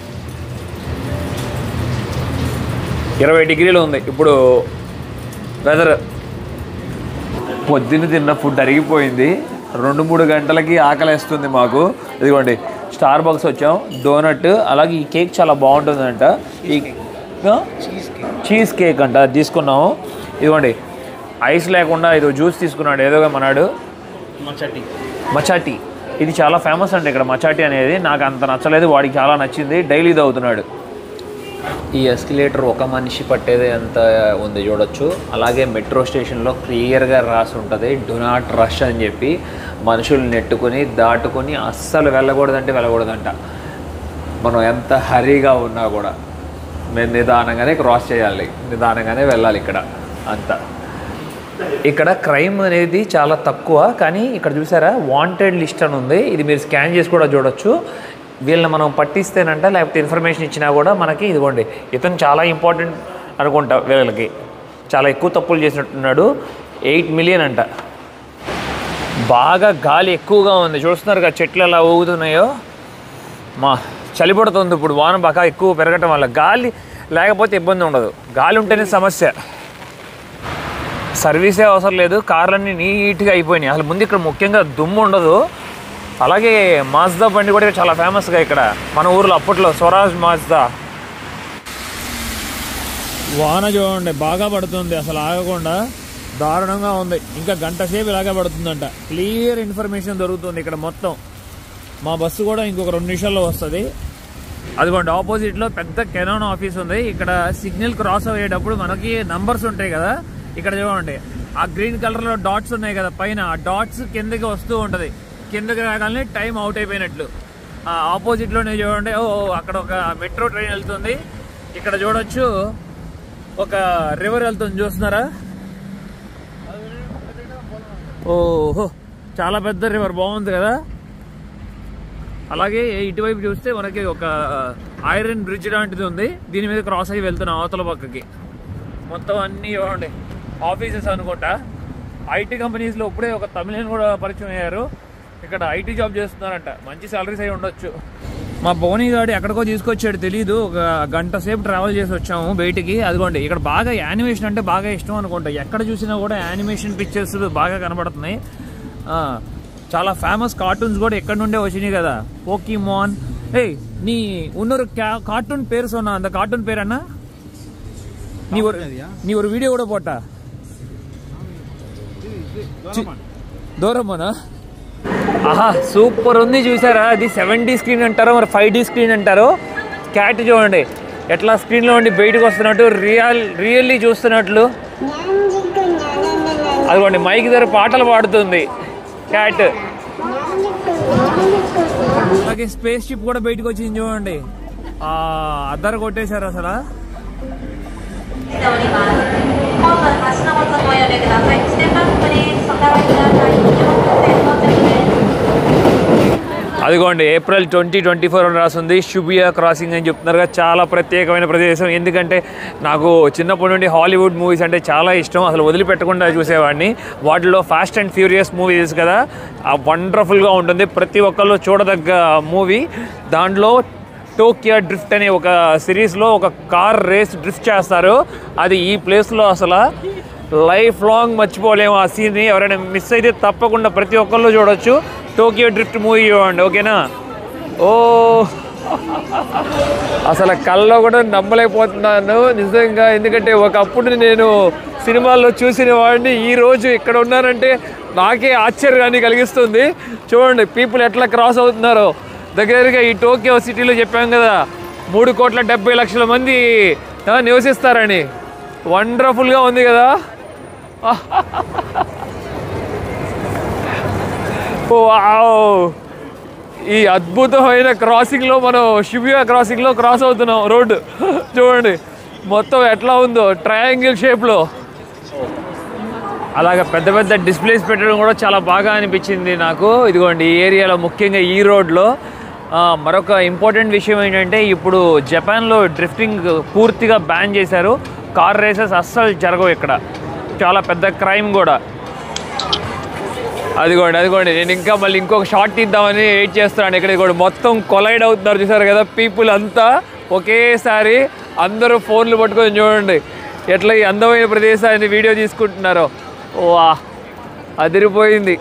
20 డిగ్రీలు ఉంది ఇప్పుడు వెదర్. పొద్దున్న తిన్న ఫుడ్ అరిగిపోయింది, 2-3 గంటలకి ఆకలేస్తుంది మాకు. ఇదిగోండి స్టార్ బక్స్ వచ్చాం, డోనట్, అలాగే ఈ కేక్ చాలా బాగుంటుందంట. ఈ చీజ్ కేక్ అంట తీసుకున్నాము. ఇదిగోండి ఐస్ లేకుండా ఏదో జ్యూస్ తీసుకున్నాడు, ఏదో మనాడు మచాటీ. ఇది చాలా ఫేమస్ అండి ఇక్కడ మచాటీ అనేది. నాకు అంత నచ్చలేదు, వాడికి చాలా నచ్చింది, డైలీ తాగుతున్నాడు. ఈ ఎస్కలేటర్ ఒక మనిషి పట్టేదే అంత ఉంది చూడొచ్చు. అలాగే మెట్రో స్టేషన్లో క్లియర్గా రాసి ఉంటుంది డు నాట్ రష్ అని చెప్పి. మనుషులు నెట్టుకొని దాటుకొని అస్సలు వెళ్ళకూడదంట. మనం ఎంత హరీగా ఉన్నా కూడా మేము నిదానంగానే క్రాస్ చేయాలి, నిదానంగానే వెళ్ళాలి ఇక్కడ అంతా. ఇక్కడ క్రైమ్ అనేది చాలా తక్కువ, కానీ ఇక్కడ చూసారా వాంటెడ్ లిస్ట్ అని ఉంది. ఇది మీరు స్కాన్ చేసి కూడా చూడొచ్చు. వీళ్ళని మనం పట్టిస్తేనంట, లేకపోతే ఇన్ఫర్మేషన్ ఇచ్చినా కూడా మనకి ఇదిగోండి ఇతను చాలా ఇంపార్టెంట్ అనుకుంటా, వీళ్ళకి చాలా ఎక్కువ తప్పులు చేసినట్టున్నాడు. 8 మిలియన్ అంట. బాగా గాలి ఎక్కువగా ఉంది, చూస్తున్నారుగా చెట్లు ఎలా ఊగుతున్నాయో. చలి పడుతుంది ఇప్పుడు, వాన బాగా ఎక్కువ పెరగటం వల్ల. గాలి లేకపోతే ఇబ్బంది ఉండదు, గాలి ఉంటేనే సమస్య. సర్వీసే అవసరం లేదు, కార్లన్నీ నీట్గా అయిపోయినాయి. అసలు ముందు ఇక్కడ ముఖ్యంగా దుమ్ము ఉండదు. అలాగే మాజ్దా బండి కూడా చాలా ఫేమస్గా ఇక్కడ మన ఊర్లో అప్పట్లో, స్వరాజ్ మాజ్దా. వాన చూడండి బాగా పడుతుంది, అసలు ఆగకుండా దారుణంగా ఉంది. ఇంకా గంట సేపు ఇలాగే పడుతుందంట. క్లియర్ ఇన్ఫర్మేషన్ దొరుకుతుంది ఇక్కడ మొత్తం. మా బస్సు కూడా ఇంకొక 2 నిమిషాల్లో వస్తుంది. అదిగోండి ఆపోజిట్లో పెద్ద కెనాన్ ఆఫీస్ ఉంది. ఇక్కడ సిగ్నల్ క్రాస్ అయ్యేటప్పుడు మనకి నంబర్స్ ఉంటాయి కదా, ఇక్కడ చూడండి ఆ గ్రీన్ కలర్లో డాట్స్ ఉన్నాయి కదా పైన, ఆ డాట్స్ కిందకి వస్తూ ఉంటుంది. కిందకి రాగానే టైం అవుట్ అయిపోయినట్లు. ఆపోజిట్లోనే చూడండి, అక్కడ ఒక మెట్రో ట్రైన్ వెళ్తుంది. ఇక్కడ చూడొచ్చు ఒక రివర్ వెళ్తుంది, చూస్తున్నారా? ఓహో చాలా పెద్ద రివర్, బాగుంది కదా. అలాగే ఇటువైపు చూస్తే మనకి ఒక ఐరన్ బ్రిడ్జ్ లాంటిది ఉంది, దీని మీద క్రాస్ అయ్యి వెళ్తున్నాం అవతల పక్కకి. మొత్తం అన్నీ చూడండి ఆఫీసెస్ అనుకుంటా. ఐటీ కంపెనీస్లో ఇప్పుడే ఒక తమిళన్ కూడా పరిచయం అయ్యారు, ఇక్కడ ఐటీ జాబ్ చేస్తున్నారంట, మంచి సాలరీస్ అయి ఉండొచ్చు. మా బోనీ గాడి ఎక్కడికో తీసుకొచ్చాడు తెలీదు, ఒక గంట సేపు ట్రావెల్ చేసి వచ్చాము బయటికి. అదిగోండి ఇక్కడ బాగా యానిమేషన్ అంటే బాగా ఇష్టం అనుకుంటా, ఎక్కడ చూసినా కూడా యానిమేషన్ పిక్చర్స్ బాగా కనబడుతున్నాయి. చాలా ఫేమస్ కార్టూన్స్ కూడా ఎక్కడి నుండే వచ్చినాయి కదా, పోకీమాన్. ఏయ్ நீ இன்னொரு கார்ட்டூன் பேர் சொன்னா, அந்த கார்ட்டூன் பேர் என்ன? நீ ஒரு வீடியோ கூட போட்டா, డోరేమోనా? ఆహా సూపర్ ఉంది చూసారా, అది 7D స్క్రీన్ అంటారో మరి 5D స్క్రీన్ అంటారో. క్యాట్ చూడండి ఎట్లా స్క్రీన్లో ఉండి బయటకు వస్తున్నట్టు, రియల్లీ చూస్తున్నట్లు. అదిగోండి మైక్ దగ్గర పాటలు పాడుతుంది క్యాట్. అలాగే స్పేస్ షిప్ కూడా బయటకు వచ్చింది చూడండి, అద్దరు కొట్టేశారు అసలు. అదిగోండి ఏప్రిల్ 2024 అని రాస్తుంది, షుబియా క్రాసింగ్ అని చెప్తున్నారు కదా. చాలా ప్రత్యేకమైన ప్రదేశం, ఎందుకంటే నాకు చిన్నప్పటి నుండి హాలీవుడ్ మూవీస్ అంటే చాలా ఇష్టం, అసలు వదిలిపెట్టకుండా చూసేవాడిని. వాటిలో ఫాస్ట్ అండ్ ఫ్యూరియస్ మూవీస్ కదా, వండర్ఫుల్గా ఉంటుంది, ప్రతి ఒక్కళ్ళు చూడదగ్గ మూవీ. దాంట్లో టోక్యో డ్రిఫ్ట్ అనే ఒక సిరీస్లో ఒక కార్ రేస్ డ్రిఫ్ట్ చేస్తారు, అది ఈ ప్లేస్లో అసలు లైఫ్ లాంగ్ మర్చిపోలేము ఆ సీన్ని. ఎవరైనా మిస్ అయితే తప్పకుండా ప్రతి ఒక్కళ్ళు చూడొచ్చు, టోక్యో డ్రిఫ్ట్ మూవీ చూడండి, ఓకేనా? ఓ అసలు కళ్ళలో కూడా నమ్మలేకపోతున్నాను నిజంగా, ఎందుకంటే ఒకప్పుడు నేను సినిమాల్లో చూసిన వాడిని ఈరోజు ఇక్కడ ఉన్నానంటే నాకే ఆశ్చర్యాన్ని కలిగిస్తుంది. చూడండి పీపుల్ ఎట్లా క్రాస్ అవుతున్నారో. దగ్గరగా ఈ టోక్యో సిటీలో చెప్పాం కదా 3,70,00,000 మంది నివసిస్తారని, వండర్ఫుల్గా ఉంది కదా. ఈ అద్భుతమైన క్రాసింగ్లో మనం షిబుయా క్రాసింగ్లో క్రాస్ అవుతున్నాం రోడ్డు. చూడండి మొత్తం ఎట్లా ఉందో, ట్రయాంగిల్ షేప్లో. అలాగే పెద్ద పెద్ద డిస్ప్లేస్ పెట్టడం కూడా చాలా బాగా అనిపించింది నాకు. ఇదిగోండి ఈ ఏరియాలో ముఖ్యంగా ఈ రోడ్లో. మరొక ఇంపార్టెంట్ విషయం ఏంటంటే ఇప్పుడు జపాన్లో డ్రిఫ్టింగ్ పూర్తిగా బ్యాన్ చేశారు, కార్ రేసెస్ అస్సలు జరగవు ఇక్కడ, చాలా పెద్ద క్రైమ్ కూడా. అదిగోండి నేను ఇంకా మళ్ళీ ఇంకొక షాట్ తీద్దామని వెయిట్ చేస్తున్నాను. ఇక్కడ కూడా మొత్తం కొలైడ్ అవుతున్నారు చూసారు కదా పీపుల్ అంతా ఒకేసారి. అందరూ ఫోన్లు పట్టుకొని చూడండి ఎట్లా ఈ అందమైన ప్రదేశాన్ని వీడియో తీసుకుంటున్నారో. వా అదిరిపోయింది.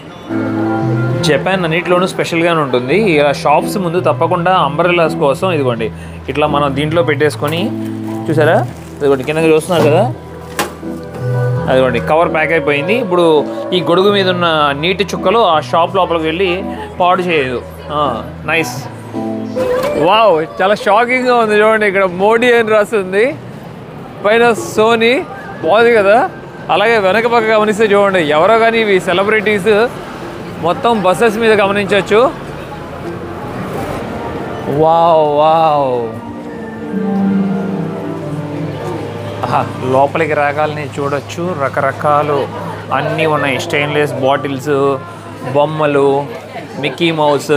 జపాన్ అన్నింటిలోనూ స్పెషల్గానే ఉంటుంది. ఇలా షాప్స్ ముందు తప్పకుండా అంబ్రెల్లాస్ కోసం ఇదిగోండి ఇట్లా మనం దీంట్లో పెట్టేసుకొని, చూసారా ఇదిగోండి కిందకి చూస్తున్నారు కదా, అదిగోండి కవర్ ప్యాక్ అయిపోయింది. ఇప్పుడు ఈ గొడుగు మీద ఉన్న నీటి చుక్కలు ఆ షాప్ లోపలికి వెళ్ళి పాడు చేయదు. నైస్. వావ్ చాలా షాకింగ్గా ఉంది చూడండి, ఇక్కడ మోడీ అని రాస్తుంది, పైన సోనీ, బాగుంది కదా. అలాగే వెనక పక్క గమనిస్తే చూడండి ఎవరో కానీ ఇవి సెలబ్రిటీస్, మొత్తం బస్సెస్ మీద గమనించవచ్చు. వావ్ లోపలికి రాగాలని చూడొచ్చు, రకరకాలు అన్నీ ఉన్నాయి, స్టెయిన్లెస్ బాటిల్స్, బొమ్మలు, మిక్కీ మౌస్.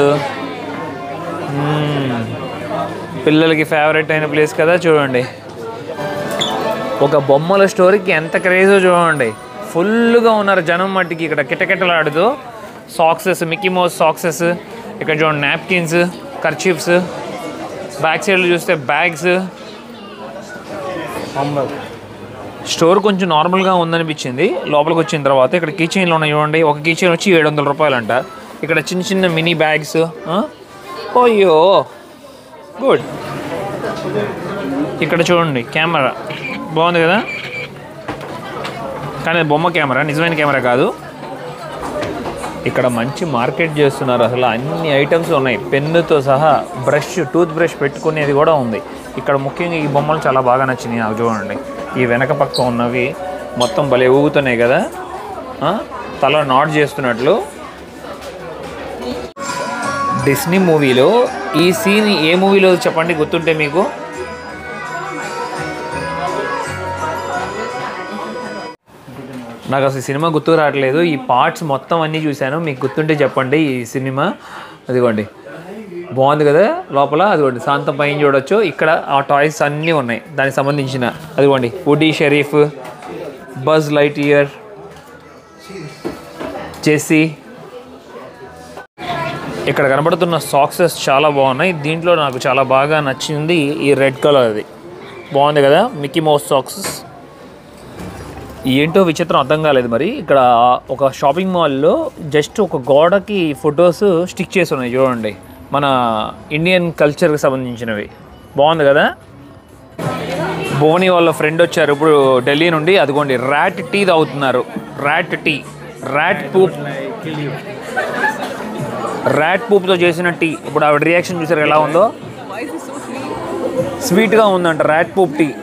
పిల్లలకి ఫేవరెట్ అయిన ప్లేస్ కదా. చూడండి ఒక బొమ్మల స్టోరీకి ఎంత క్రేజో చూడండి, ఫుల్గా ఉన్నారు జనం మట్టికి ఇక్కడ కిటకిటలాడుతూ. సాక్సెస్, మిక్కీ మౌస్ సాక్సెస్, ఇక్కడ చూడండి నాప్కిన్స్, కర్చీఫ్స్, బ్యాక్ సైడ్లో చూస్తే బ్యాగ్స్. స్టోర్ కొంచెం నార్మల్గా ఉందనిపించింది, లోపలికి వచ్చిన తర్వాత ఇక్కడ కీ చైన్లు ఉన్నాయి చూడండి. ఒక కీ చైన్ వచ్చి 700 రూపాయలంట. ఇక్కడ చిన్న చిన్న మినీ బ్యాగ్స్. ఓయ్యో గుడ్. ఇక్కడ చూడండి కెమెరా బాగుంది కదా, కానీ బొమ్మ కెమెరా, నిజమైన కెమెరా కాదు. ఇక్కడ మంచి మార్కెట్ చేస్తున్నారు, అసలు అన్ని ఐటమ్స్ ఉన్నాయి, పెన్నుతో సహా బ్రష్, టూత్ బ్రష్ పెట్టుకునేది కూడా ఉంది ఇక్కడ. ముఖ్యంగా ఈ బొమ్మలు చాలా బాగా నచ్చినాయి నాకు. చూడండి ఈ వెనక పక్క ఉన్నవి మొత్తం భలే ఊగుతున్నాయి కదా, తల నాట్ చేస్తున్నట్లు. డిస్నీ మూవీలో ఈ సీన్ ఏ మూవీలో చెప్పండి గుర్తుంటే మీకు? నాకు అసలు సినిమా గుర్తు రావట్లేదు, ఈ పార్ట్స్ మొత్తం అన్నీ చూశాను, మీకు గుర్తుంటే చెప్పండి ఈ సినిమా. అదిగోండి బాగుంది కదా లోపల. అదిగోండి శాంతం పైన చూడొచ్చు. ఇక్కడ ఆ టాయ్స్ అన్నీ ఉన్నాయి దానికి సంబంధించిన. అదిగోండి Woody sheriff, Buzz Lightyear, Jessie. ఇక్కడ కనబడుతున్న సాక్సెస్ చాలా బాగున్నాయి. దీంట్లో నాకు చాలా బాగా నచ్చింది ఈ రెడ్ కలర్. అది బాగుంది కదా, మిక్కీ మౌస్ సాక్సెస్. ఏంటో విచిత్రం అర్థం కాలేదు. మరి ఇక్కడ ఒక షాపింగ్ మాల్లో జస్ట్ ఒక గోడకి ఫొటోస్ స్టిక్ చేసి ఉన్నాయి చూడండి, మన ఇండియన్ కల్చర్కి సంబంధించినవి. బాగుంది కదా. భువని వాళ్ళ ఫ్రెండ్ వచ్చారు ఇప్పుడు ఢిల్లీ నుండి. అదిగోండి ర్యాట్ టీ తాగుతున్నారు. ర్యాట్ టీ, ర్యాట్ పూప్తో చేసిన టీ. ఇప్పుడు ఆవిడ రియాక్షన్ చూసారు ఎలా ఉందో. స్వీట్గా ఉందంట rat poop tea.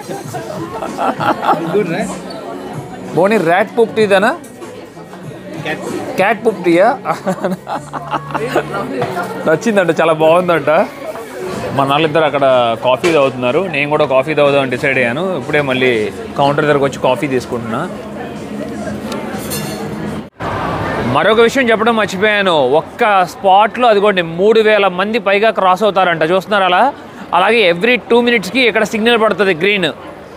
Bhuvani rat poop టీదేనా, క్యాట్ పూప్ టీయా? నచ్చిందంట, చాలా బాగుందంట. మా నాళ్ళిద్దరు అక్కడ కాఫీ తాగుతున్నారు. నేను కూడా కాఫీ తాగుదామని డిసైడ్ అయ్యాను. ఇప్పుడే మళ్ళీ కౌంటర్ దగ్గరకు వచ్చి కాఫీ తీసుకుంటున్నా. మరొక విషయం చెప్పడం మర్చిపోయాను. ఒక్క స్పాట్లో అదిగోండి 3000 మంది పైగా క్రాస్ అవుతారంట. చూస్తున్నారు అలా. అలాగే ఎవ్రీ 2 minutesకి ఇక్కడ సిగ్నల్ పడుతుంది గ్రీన్.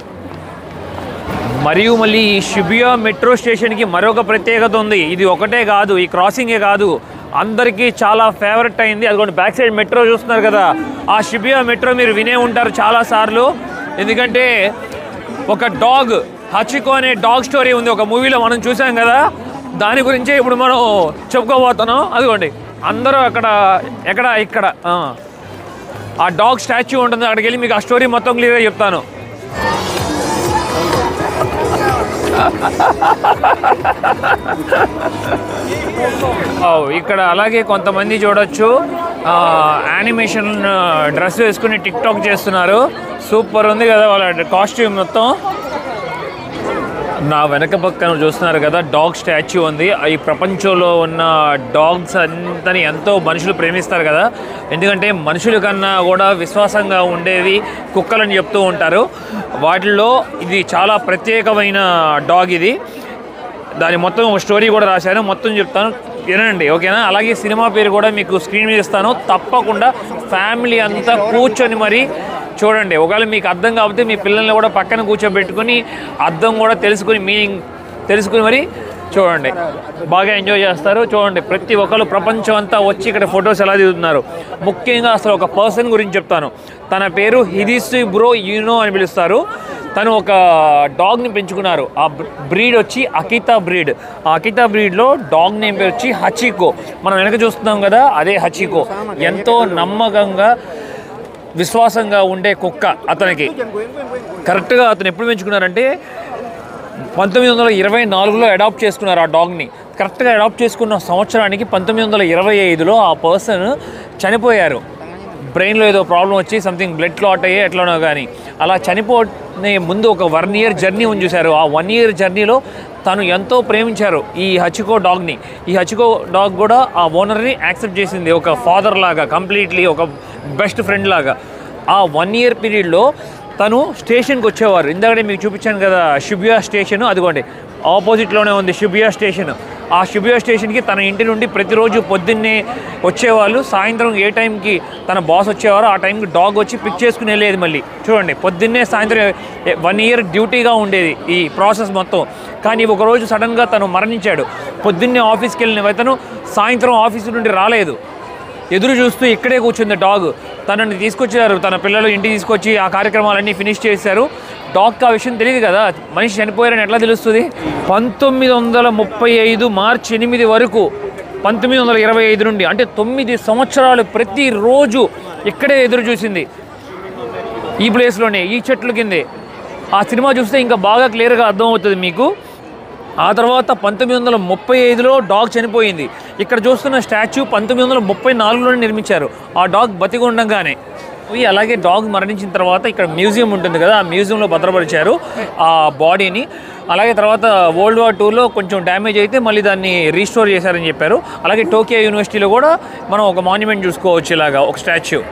మరియు మళ్ళీ ఈ షిబుయా మెట్రో స్టేషన్కి మరొక ప్రత్యేకత ఉంది. ఇది ఒకటే కాదు, ఈ క్రాసింగే కాదు, అందరికీ చాలా ఫేవరెట్ అయింది. అదిగోండి బ్యాక్ సైడ్ మెట్రో చూస్తున్నారు కదా, ఆ షిబుయా మెట్రో మీరు వినే ఉంటారు చాలాసార్లు. ఎందుకంటే ఒక డాగ్, హచికో అనే డాగ్ స్టోరీ ఉంది ఒక మూవీలో, మనం చూసాం కదా. దాని గురించే ఇప్పుడు మనం చెప్పుకోబోతున్నాం. అదిగోండి అందరూ ఇక్కడ ఆ డాగ్ స్టాచ్యూ ఉంటుంది. అక్కడికి వెళ్ళి మీకు ఆ స్టోరీ మొత్తం క్లియర్గా చెప్తాను. ఇక్కడ అలాగే కొంతమంది చూడొచ్చు యానిమేషన్ డ్రెస్ వేసుకుని టిక్ టాక్ చేస్తున్నారు. సూపర్ ఉంది కదా వాళ్ళ కాస్ట్యూమ్ మొత్తం. నా వెనక పక్కన చూస్తున్నారు కదా డాగ్ స్టాచ్యూ ఉంది. ఈ ప్రపంచంలో ఉన్న డాగ్స్ అంతని ఎంతో మనుషులు ప్రేమిస్తారు కదా. ఎందుకంటే మనుషుల కన్నా కూడా విశ్వాసంగా ఉండేవి కుక్కలని చెప్తూ ఉంటారు. వాటిల్లో ఇది చాలా ప్రత్యేకమైన డాగ్ ఇది. దాని మొత్తం ఒక స్టోరీ కూడా రాశాను, మొత్తం చెప్తాను వినండి, ఓకేనా? అలాగే సినిమా పేరు కూడా మీకు స్క్రీన్ మీద ఇస్తాను. తప్పకుండా ఫ్యామిలీ అంతా కూర్చొని మరి చూడండి. ఒకవేళ మీకు అర్థం కాకపోతే మీ పిల్లల్ని కూడా పక్కన కూర్చోబెట్టుకుని అర్థం కూడా తెలుసుకుని మీనింగ్ తెలుసుకుని మరి చూడండి, బాగా ఎంజాయ్ చేస్తారు. చూడండి ప్రతి ఒక్కరు ప్రపంచం అంతా వచ్చి ఇక్కడ ఫొటోస్ ఎలా దిగుతున్నారు. ముఖ్యంగా అసలు ఒక పర్సన్ గురించి చెప్తాను. తన పేరు హిదిసి బ్రో యూనో అని పిలుస్తారు. తను ఒక డాగ్ని పెంచుకున్నారు. ఆ బ్రీడ్ వచ్చి అకితా బ్రీడ్. ఆ అకితా బ్రీడ్లో డాగ్ నేమ్ పేరు వచ్చి హచికో. మనం వెనక చూస్తున్నాం కదా, అదే హచికో. ఎంతో నమ్మకంగా విశ్వాసంగా ఉండే కుక్క అతనికి. కరెక్ట్గా అతను ఎప్పుడు పెంచుకున్నారంటే 1924లో అడాప్ట్ చేసుకున్నారు ఆ డాగ్ని. కరెక్ట్గా అడాప్ట్ చేసుకున్న సంవత్సరానికి 1925లో ఆ పర్సన్ చనిపోయారు. బ్రెయిన్లో ఏదో ప్రాబ్లం వచ్చి సంథింగ్ బ్లడ్ క్లాట్ అయ్యే ఎట్లనో కానీ అలా చనిపోనే ముందు ఒక 1 year జర్నీ ఉంది చూశారు. ఆ 1 year జర్నీలో తను ఎంతో ప్రేమించారు ఈ హచికో డాగ్ని. ఈ హచికో డాగ్ కూడా ఆ ఓనర్ని యాక్సెప్ట్ చేసింది ఒక ఫాదర్ లాగా, కంప్లీట్లీ ఒక బెస్ట్ ఫ్రెండ్ లాగా. ఆ 1 year పీరియడ్లో తను స్టేషన్కి వచ్చేవారు. ఇందాకనే మీకు చూపించాను కదా షిబుయా స్టేషన్, అదిగోండి ఆపోజిట్లోనే ఉంది షిబుయా స్టేషన్. ఆ షిబుయా స్టేషన్కి తన ఇంటి నుండి ప్రతిరోజు పొద్దున్నే వచ్చేవాళ్ళు. సాయంత్రం ఏ టైంకి తన బాస్ వచ్చేవారో ఆ టైంకి డాగ్ వచ్చి పిక్ చేసుకుని వెళ్ళేది. మళ్ళీ చూడండి పొద్దున్నే సాయంత్రం 1 year డ్యూటీగా ఉండేది ఈ ప్రాసెస్ మొత్తం. కానీ ఒకరోజు సడన్గా తను మరణించాడు. పొద్దున్నే ఆఫీస్కి వెళ్ళిన తను సాయంత్రం ఆఫీసు నుండి రాలేదు. ఎదురు చూస్తూ ఇక్కడే కూర్చుంది డాగ్. తనని తీసుకొచ్చారు, తన పిల్లలు ఇంటికి తీసుకొచ్చి ఆ కార్యక్రమాలన్నీ ఫినిష్ చేశారు. డాగ్కి ఆ విషయం తెలియదు కదా, మనిషి చనిపోయారని ఎట్లా తెలుస్తుంది. 1935 March 8 వరకు 1925 నుండి అంటే 9 సంవత్సరాలు ప్రతిరోజు ఇక్కడే ఎదురు చూసింది. ఈ ప్లేస్లోనే, ఈ చెట్ల కిందే. ఆ సినిమా చూస్తే ఇంకా బాగా క్లియర్గా అర్థమవుతుంది మీకు. ఆ తర్వాత 1935లో డాగ్ చనిపోయింది. ఇక్కడ చూస్తున్న స్టాచ్యూ 1934లోనే నిర్మించారు. ఆ డాగ్ బతికి ఉండగానే. అలాగే డాగ్ మరణించిన తర్వాత ఇక్కడ మ్యూజియం ఉంటుంది కదా, ఆ మ్యూజియంలో భద్రపరిచారు ఆ బాడీని. అలాగే తర్వాత World War IIలో కొంచెం డ్యామేజ్ అయితే మళ్ళీ దాన్ని రీస్టోర్ చేశారని చెప్పారు. అలాగే టోక్యో యూనివర్సిటీలో కూడా మనం ఒక మాన్యుమెంట్ చూసుకోవచ్చు, ఇలాగా ఒక స్టాచ్యూ.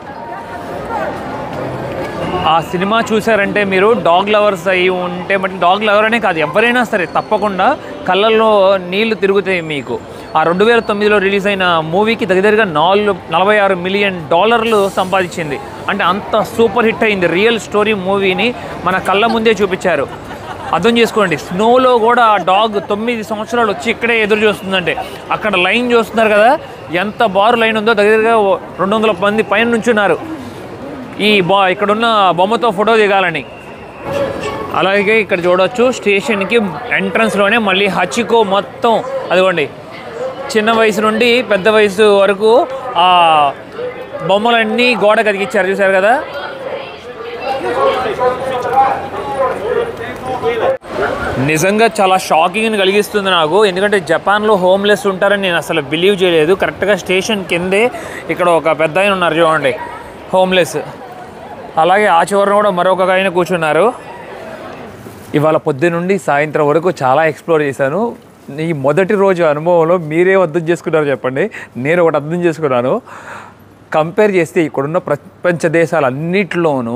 ఆ సినిమా చూసారంటే మీరు డాగ్ లవర్స్ అయి ఉంటే, బట్ డాగ్ లవర్ అనే కాదు ఎవరైనా సరే తప్పకుండా కళ్ళల్లో నీళ్లు తిరుగుతాయి మీకు. ఆ 2009లో రిలీజ్ అయిన మూవీకి దగ్గరగా $46 మిలియన్ సంపాదించింది. అంటే అంత సూపర్ హిట్ అయింది. రియల్ స్టోరీ మూవీని మన కళ్ళ ముందే చూపించారు. అర్థం చేసుకోండి, స్నోలో కూడా ఆ డాగ్ 9 సంవత్సరాలు వచ్చి ఇక్కడే ఎదురు చూస్తుందంటే, అక్కడ లైన్ చూస్తున్నారు కదా, ఎంత బారు లైన్ ఉందో, దగ్గరగా 200 మంది పైన నుంచున్నారు ఇక్కడున్న బొమ్మతో ఫోటో దిగాలని. అలాగే ఇక్కడ చూడవచ్చు స్టేషన్కి ఎంట్రన్స్లోనే మళ్ళీ హచికో మొత్తం అదిగోండి, చిన్న వయసు నుండి పెద్ద వయసు వరకు ఆ బొమ్మలన్నీ గోడ కదిగించారు, చూసారు కదా. నిజంగా చాలా షాకింగ్ని కలిగిస్తుంది నాకు, ఎందుకంటే జపాన్లో హోమ్లెస్ ఉంటారని నేను అసలు బిలీవ్ చేయలేదు. కరెక్ట్గా స్టేషన్ కిందే ఇక్కడ ఒక పెద్ద ఆయన ఉన్నారు చూడండి, హోమ్లెస్. అలాగే ఆ చివరన కూడా మరొక ఆయన కూర్చున్నారు. ఇవాళ పొద్దున్న నుండి సాయంత్రం వరకు చాలా ఎక్స్ప్లోర్ చేశాను. ఈ మొదటి రోజు అనుభవంలో మీరే అర్థం చేసుకున్నారు చెప్పండి. నేను ఒకటి అర్థం చేసుకున్నాను. కంపేర్ చేస్తే ఇక్కడున్న ప్రపంచ దేశాలన్నిటిలోనూ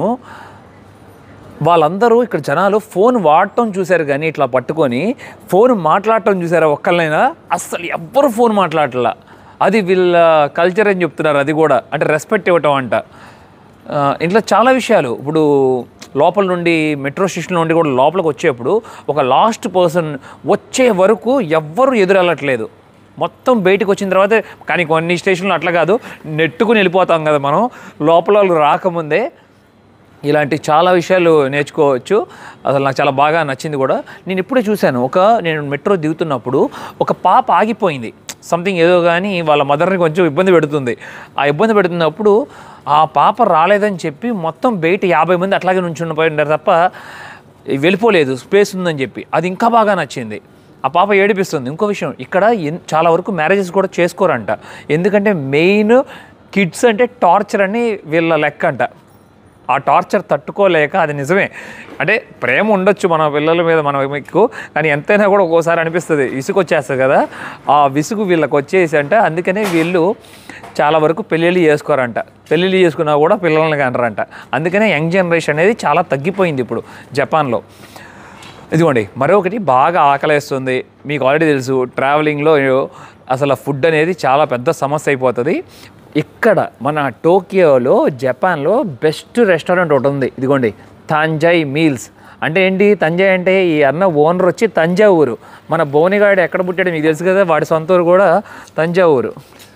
వాళ్ళందరూ ఇక్కడ జనాలు ఫోన్ వాడటం చూశారు, కానీ ఇట్లా పట్టుకొని ఫోన్ మాట్లాడటం చూసారా ఒక్కళ్ళైనా? అస్సలు ఎవ్వరు ఫోన్ మాట్లాడట్లా. అది వీళ్ళ కల్చర్ అని చెప్తున్నారు. అది కూడా అంటే రెస్పెక్ట్ ఇవ్వటం అంట. ఇంట్లో చాలా విషయాలు, ఇప్పుడు లోపల నుండి మెట్రో స్టేషన్ నుండి కూడా లోపలికి వచ్చేప్పుడు ఒక లాస్ట్ పర్సన్ వచ్చే వరకు ఎవ్వరూ ఎదురెళ్ళట్లేదు, మొత్తం బయటకు వచ్చిన తర్వాత. కానీ కొన్ని స్టేషన్లు అట్లా కాదు, నెట్టుకుని వెళ్ళిపోతాం కదా మనం, లోపల రాకముందే. ఇలాంటి చాలా విషయాలు నేర్చుకోవచ్చు. అసలు నాకు చాలా బాగా నచ్చింది కూడా. నేను ఇప్పుడే చూశాను, నేను మెట్రో దిగుతున్నప్పుడు ఒక పాప ఆగిపోయింది, సంథింగ్ ఏదో కానీ వాళ్ళ మదర్ని కొంచెం ఇబ్బంది పెడుతుంది. ఆ ఇబ్బంది పెడుతున్నప్పుడు ఆ పాప రాలేదని చెప్పి మొత్తం బయట 50 మంది అట్లాగే నుంచుండిపోయినారు తప్ప వెళ్ళిపోలేదు, స్పేస్ ఉందని చెప్పి. అది ఇంకా బాగా నచ్చింది. ఆ పాప ఏడిపిస్తుంది. ఇంకో విషయం, ఇక్కడ చాలా వరకు మ్యారేజెస్ కూడా చేసుకోరంట, ఎందుకంటే మెయిన్ కిడ్స్ అంటే టార్చర్ అని వీళ్ళ లెక్క అంట. ఆ టార్చర్ తట్టుకోలేక, అది నిజమే, అంటే ప్రేమ ఉండొచ్చు మన పిల్లల మీద మనకు, కానీ ఎంతైనా కూడా ఒక్కోసారి అనిపిస్తుంది, విసుగు వచ్చేస్తుంది కదా. ఆ విసుగు వీళ్ళకి వచ్చేసి అంట, అందుకనే వీళ్ళు చాలా వరకు పెళ్ళిళ్ళు చేసుకోరంట. పెళ్ళిళ్ళు చేసుకున్నా కూడా పిల్లల్ని కనరంట. అందుకనే యంగ్ జనరేషన్ అనేది చాలా తగ్గిపోయింది ఇప్పుడు జపాన్లో. ఇదిగోండి మరొకటి, బాగా ఆకలేస్తుంది. మీకు ఆల్రెడీ తెలుసు, ట్రావెలింగ్లో అసలు ఫుడ్ అనేది చాలా పెద్ద సమస్య అయిపోతుంది. ఇక్కడ మన టోక్యోలో, జపాన్లో బెస్ట్ రెస్టారెంట్ ఒకటి ఉంది. ఇదిగోండి, తంజాయ్ మీల్స్. అంటే ఏంటి తంజాయ్ అంటే? ఈ అన్న ఓనర్ వచ్చి తంజావూరు. మన బోనిగాడు ఎక్కడ పుట్టాడు మీకు తెలుసు కదా, వాడి సొంత ఊరు కూడా తంజావూరు.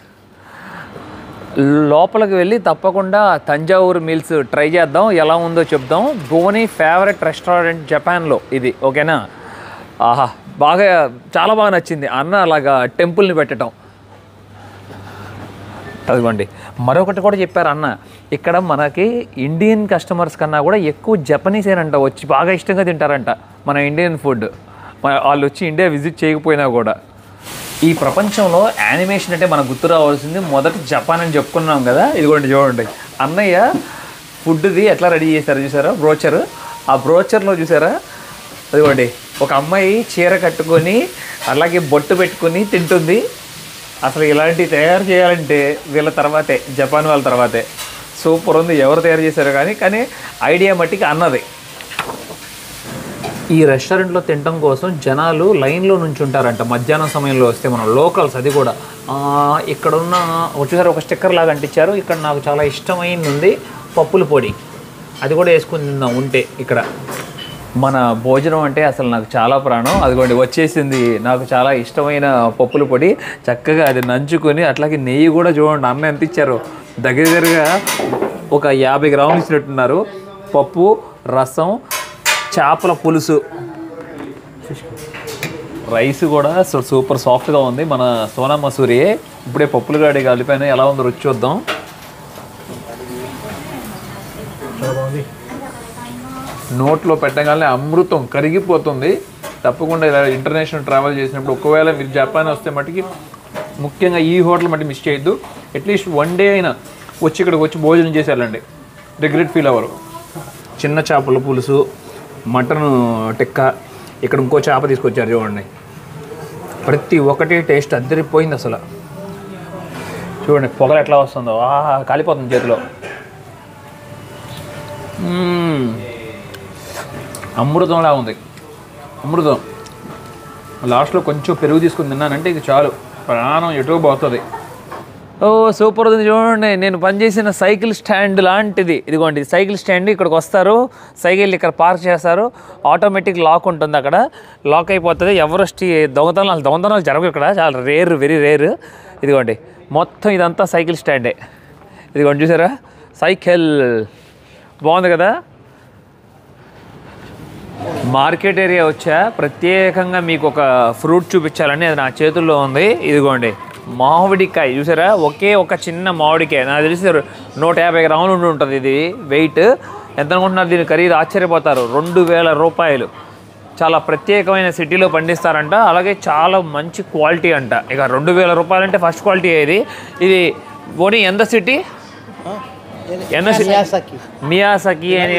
లోపలికి వెళ్ళి తప్పకుండా తంజావూరు మీల్స్ ట్రై చేద్దాం, ఎలా ఉందో చెప్దాం. బోని ఫేవరెట్ రెస్టారెంట్ జపాన్లో ఇది, ఓకేనా? ఆహా, చాలా బాగా నచ్చింది అన్న అలాగా టెంపుల్ని పెట్టడం. అదిగోండి మరొకటి కూడా చెప్పారు అన్న, ఇక్కడ మనకి ఇండియన్ కస్టమర్స్ కన్నా కూడా ఎక్కువ జపనీసేనంట వచ్చి బాగా ఇష్టంగా తింటారంట మన ఇండియన్ ఫుడ్. వాళ్ళు వచ్చి ఇండియా విజిట్ చేయకపోయినా కూడా. ఈ ప్రపంచంలో యానిమేషన్ అంటే మనకు గుర్తు రావాల్సింది మొదటి జపాన్ అని చెప్పుకున్నాం కదా. ఇదిగోండి చూడండి, అన్నయ్య ఫుడ్ది ఎట్లా రెడీ చేశారు చూసారా, బ్రోచర్. ఆ బ్రోచర్లో చూసారా, అదిగోండి ఒక అమ్మాయి చీర కట్టుకొని అలాగే బొట్టు పెట్టుకొని తింటుంది. అసలు ఇలాంటివి తయారు చేయాలంటే వీళ్ళ తర్వాతే, జపాన్ వాళ్ళ తర్వాతే. సూపర్ ఉంది. ఎవరు తయారు చేశారో కానీ ఐడియా మట్టికి అన్నది. ఈ రెస్టారెంట్లో తినడం కోసం జనాలు లైన్లో నుంచి ఉంటారంట మధ్యాహ్నం సమయంలో వస్తే. మనం లోకల్స్, అది కూడా ఇక్కడున్న వచ్చేసారి ఒక స్టిక్కర్ లాగా అంటించారు. ఇక్కడ నాకు చాలా ఇష్టమైంది ఉంది పప్పుల పొడి, అది కూడా వేసుకుని తిందాం ఉంటే. ఇక్కడ మన భోజనం అంటే అసలు నాకు చాలా ప్రాణం. అదిగోండి వచ్చేసింది నాకు చాలా ఇష్టమైన పప్పుల పొడి. చక్కగా అది నంచుకొని, అట్లాగే నెయ్యి కూడా చూడండి అన్న ఎంత ఇచ్చారు, దగ్గరగా ఒక 50 గ్రాములు ఇచ్చినట్టున్నారు. పప్పు, రసం, చేపల పులుసు, రైస్ కూడా సూపర్ సాఫ్ట్గా ఉంది. మన సోనా మసూరి. ఇప్పుడే పప్పులు గాడి కలిపాను, ఎలా ఉందో రుచి చూద్దాం. నోట్లో పెట్టగానే అమృతం కరిగిపోతుంది. తప్పకుండా ఇలా ఇంటర్నేషనల్ ట్రావెల్ చేసినప్పుడు ఒకవేళ మీరు జపాన్ వస్తే మటుకి ముఖ్యంగా ఈ హోటల్ మట్టి మిస్ చేయొద్దు. అట్లీస్ట్ 1 డే అయినా వచ్చి ఇక్కడికి వచ్చి భోజనం చేసేయాలండి, రిగ్రెట్ ఫీల్ అవ్వరు. చిన్న చేపల పులుసు, మటన్ టిక్కా, ఇక్కడ ఇంకో చేప తీసుకొచ్చారు చూడండి. ప్రతి ఒక్కటి టేస్ట్ అద్దరిపోయింది అసలు. చూడండి పొగలు ఎట్లా వస్తుందో, కాలిపోతుంది చేతిలో. అమృతంలా ఉంది, అమృతం. లాస్ట్లో కొంచెం పెరుగు తీసుకుని తిన్నానంటే ఇది చాలు. ప్రాణం ఎటు పోతుంది. ఓ సూపర్ ఉంది చూడండి. నేను పనిచేసిన సైకిల్ స్టాండ్ లాంటిది. ఇదిగోండి సైకిల్ స్టాండ్. ఇక్కడికి వస్తారు, సైకిల్ ఇక్కడ పార్క్ చేస్తారు, ఆటోమేటిక్ లాక్ ఉంటుంది, అక్కడ లాక్ అయిపోతుంది. ఎవరెస్ట్ దొంగతనాలు జరగవు ఇక్కడ, చాలా రేర్, వెరీ రేర్. ఇదిగోండి మొత్తం ఇదంతా సైకిల్ స్టాండే. ఇదిగోండి చూసారా సైకిల్, బాగుంది కదా. మార్కెట్ ఏరియా వచ్చా, ప్రత్యేకంగా మీకు ఒక ఫ్రూట్ చూపించాలని, అది నా చేతుల్లో ఉంది. ఇదిగోండి మామిడికాయ చూసారా, ఒకే ఒక చిన్న మామిడికాయ, నాకు తెలిసి 150 గ్రాములు ఉండి ఉంటుంది ఇది వెయిట్. ఎంత అనుకుంటున్నారు దీని ఖరీదు? ఆశ్చర్యపోతారు, 2000 రూపాయలు. చాలా ప్రత్యేకమైన సిటీలో పండిస్తారంట, అలాగే చాలా మంచి క్వాలిటీ అంట. ఇక 2000 రూపాయలు అంటే ఫస్ట్ క్వాలిటీ ఇది. ఇది పోనీ ఎంత సిటీ? మియాసకి అని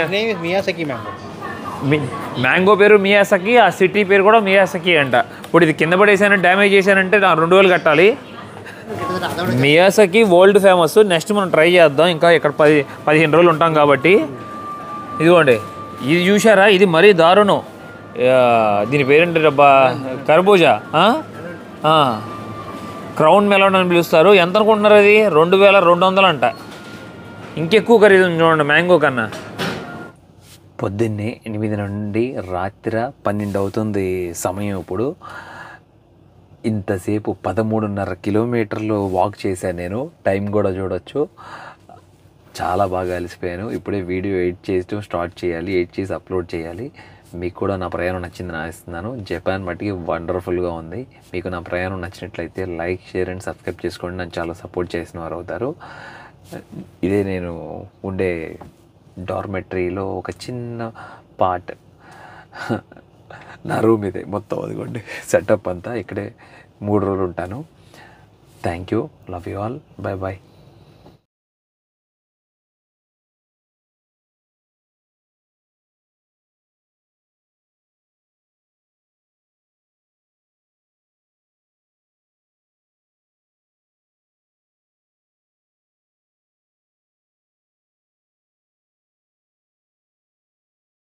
మ్యాంగో పేరు మియాసకి, ఆ సిటీ పేరు కూడా మియాసకి అంట. ఇప్పుడు ఇది కింద పడేసానంటే, డ్యామేజ్ చేశానంటే నా 2000 కట్టాలి. Miyazaki world famous. నెక్స్ట్ మనం ట్రై చేద్దాం, ఇంకా ఇక్కడ 15 రోజులు ఉంటాం కాబట్టి. ఇదిగోండి ఇది చూసారా, ఇది మరీ దారుణం. దీని పేరేంటి డబ్బా? కర్బూజా, క్రౌన్ మెలోన్ అని పిలుస్తారు. ఎంత అనుకుంటున్నారు? అది 2200 అంట. ఇంకెక్కువ ఖరీదు చూడండి మ్యాంగో కన్నా. పొద్దున్నే 8 నుండి రాత్రి 12 అవుతుంది సమయం. ఇప్పుడు ఇంతసేపు 13.5 కిలోమీటర్లు వాక్ చేశాను నేను. టైం కూడా చూడొచ్చు. చాలా బాగా అలసిపోయాను. ఇప్పుడే వీడియో ఎడిట్ చేయడం స్టార్ట్ చేయాలి, ఎడిట్ చేసి అప్లోడ్ చేయాలి. మీకు కూడా నా ప్రయాణం నచ్చిందని ఆశిస్తున్నాను. జపాన్ మట్టికి వండర్ఫుల్గా ఉంది. మీకు నా ప్రయాణం నచ్చినట్లయితే లైక్, షేర్ అండ్ సబ్స్క్రైబ్ చేసుకోండి. నన్ను చాలా సపోర్ట్ చేసిన వారు అవుతారు. ఇదే నేను ఉండే డార్మెటరీలో ఒక చిన్న పార్ట్. నా రూమ్ ఇదే మొత్తం. అదిగోండి సెటప్ అంతా. ఇక్కడే 3 రోజులు ఉంటాను. Thank you, love you all, bye bye.